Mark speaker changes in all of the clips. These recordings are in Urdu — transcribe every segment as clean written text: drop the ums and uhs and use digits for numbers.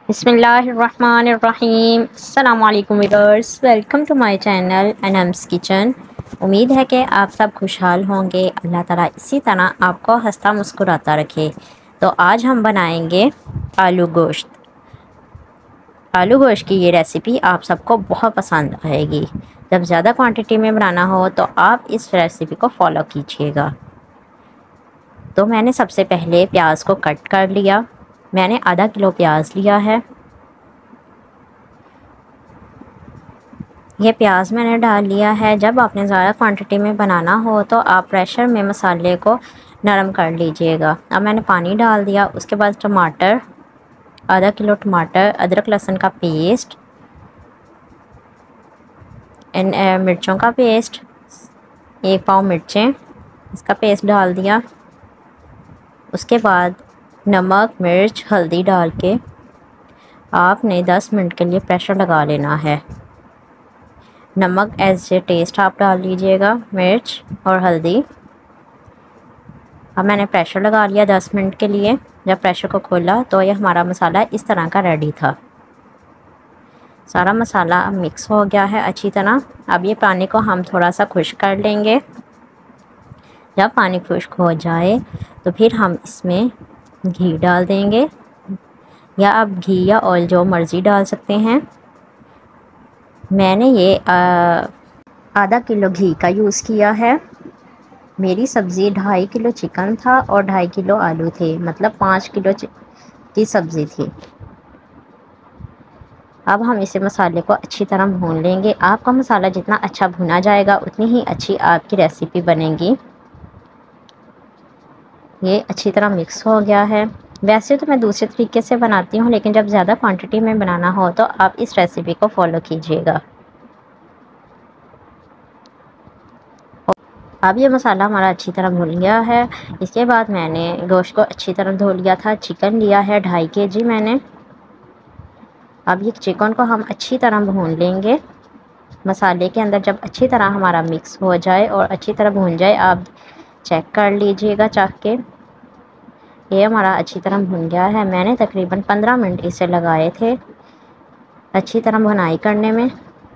Speaker 1: بسم اللہ الرحمن الرحیم۔ السلام علیکم viewers, welcome to my channel Anam's kitchen. امید ہے کہ آپ سب خوشحال ہوں گے، اللہ تعالیٰ اسی طرح آپ کو ہنستا مسکراتا رکھے۔ تو آج ہم بنائیں گے آلو گوشت۔ آلو گوشت کی یہ ریسیپی آپ سب کو بہت پسند آئے گی۔ جب زیادہ کوانٹٹی میں بنانا ہو تو آپ اس ریسیپی کو فالو کیجیے گا۔ تو میں نے سب سے پہلے پیاز کو کٹ کر لیا۔ میں نے آدھا کلو پیاز لیا ہے۔ یہ پیاز میں نے ڈال لیا ہے۔ جب آپ نے زیادہ کوانٹٹی میں بنانا ہو تو آپ پریشر میں مسالے کو نرم کر لیجئے گا۔ اب میں نے پانی ڈال دیا۔ اس کے بعد ٹماٹر، آدھا کلو ٹماٹر، ادرک لہسن کا پیسٹ، مرچوں کا پیسٹ، 1 پاؤ مرچیں، اس کا پیسٹ ڈال دیا۔ اس کے بعد نمک، مرچ، ہلدی ڈال کے آپ نے 10 منٹ کے لیے پریشر لگا لینا ہے۔ نمک ایز اے ٹیسٹ آپ ڈال لیجئے گا، مرچ اور ہلدی۔ اب میں نے پریشر لگا لیا 10 منٹ کے لیے۔ جب پریشر کو کھولا تو یہ ہمارا مسالہ اس طرح کا ریڈی تھا۔ سارا مسالہ اب مکس ہو گیا ہے اچھی طرح۔ اب یہ پانی کو ہم تھوڑا سا خشک کر لیں گے۔ جب پانی خشک ہو جائے تو پھر ہم اس میں گھی ڈال دیں گے، یا آپ گھی یا آئل جو مرضی ڈال سکتے ہیں۔ میں نے یہ آدھا کلو گھی کا یوز کیا ہے۔ میری سبزی 2.5 کلو چکن تھا اور 2.5 کلو آلو تھے، مطلب 5 کلو کی سبزی تھی۔ اب ہم اسے مسالے کو اچھی طرح بھون لیں گے۔ آپ کا مسالہ جتنا اچھا بھونا جائے گا اتنی ہی اچھی آپ کی ریسیپی بنے گی۔ یہ اچھی طرح مکس ہو گیا ہے۔ ویسے تو میں دوسرے طریقے سے بناتی ہوں، لیکن جب زیادہ کوانٹٹی میں بنانا ہو تو آپ اس ریسیپی کو فالو کیجیے گا۔ اب یہ مسالہ ہمارا اچھی طرح بھون گیا ہے۔ اس کے بعد میں نے گوشت کو اچھی طرح دھو لیا تھا۔ چکن لیا ہے 2.5 kg میں نے۔ اب یہ چکن کو ہم اچھی طرح بھون لیں گے مسالے کے اندر۔ جب اچھی طرح ہمارا مکس ہو جائے اور اچھی طرح بھون جائے، آپ چیک کر لیجئے گا چکھ کے۔ یہ ہمارا اچھی طرح بھون گیا ہے۔ میں نے تقریباً 15 منٹ اسے لگائے تھے اچھی طرح بھونائی کرنے میں۔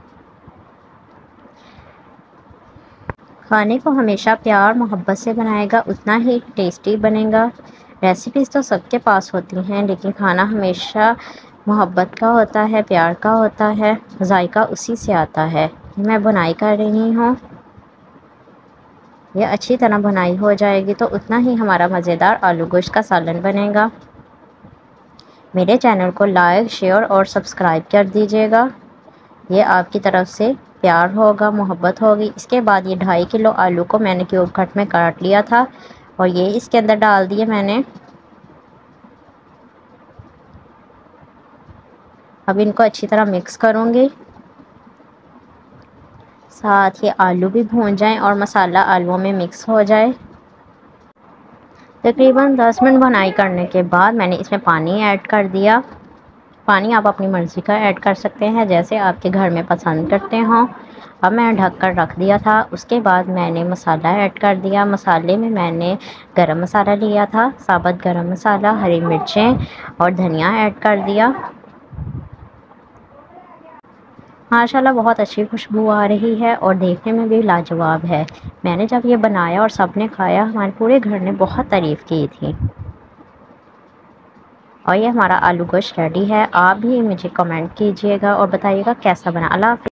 Speaker 1: کھانے کو ہمیشہ پیار محبت سے بنائے گا، اتنا ہی ٹیسٹی بنے گا۔ ریسیپیز تو سب کے پاس ہوتی ہیں، لیکن کھانا ہمیشہ محبت کا ہوتا ہے، پیار کا ہوتا ہے، ذائقہ اسی سے آتا ہے۔ میں بنائی کر رہی ہوں۔ یہ اچھی طرح بنائی ہو جائے گی تو اتنا ہی ہمارا مزیدار آلو گوشت کا سالن بنے گا۔ میرے چینل کو لائک، شیئر اور سبسکرائب کر دیجیے گا۔ یہ آپ کی طرف سے پیار ہوگا، محبت ہوگی۔ اس کے بعد یہ 2.5 کلو آلو کو میں نے کیوب کٹ میں کاٹ لیا تھا اور یہ اس کے اندر ڈال دیے میں نے۔ اب ان کو اچھی طرح مکس کروں گی، ساتھ یہ آلو بھی بھون جائیں اور مسالہ آلووں میں مکس ہو جائے۔ تقریباً 10 منٹ بنائی کرنے کے بعد میں نے اس میں پانی ایڈ کر دیا۔ پانی آپ اپنی مرضی کا ایڈ کر سکتے ہیں، جیسے آپ کے گھر میں پسند کرتے ہوں۔ اب میں ڈھک کر رکھ دیا تھا۔ اس کے بعد میں نے مسالہ ایڈ کر دیا۔ مسالے میں نے گرم مسالہ لیا تھا، ثابت گرم مسالہ، ہری مرچیں اور دھنیا ایڈ کر دیا۔ ماشاءاللہ بہت اچھی خوشبو آ رہی ہے اور دیکھنے میں بھی لاجواب ہے۔ میں نے جب یہ بنایا اور سب نے کھایا، ہمارے پورے گھر نے بہت تعریف کی تھی۔ اور یہ ہمارا آلو گوشت ریڈی ہے۔ آپ بھی مجھے کمنٹ کیجیے گا اور بتائیے گا کیسا بنا۔ اللہ حافظ۔